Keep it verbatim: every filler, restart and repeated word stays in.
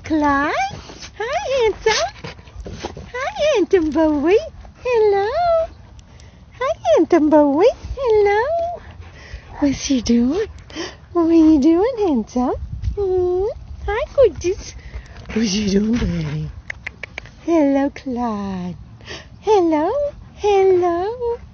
Clyde. Hi, handsome. Hi, handsome boy. Hello. Hi, handsome boy. Hello. What's you doing? What are you doing, handsome? Hmm? Hi, gorgeous. What you doing, buddy? Hello, Clyde. Hello. Hello.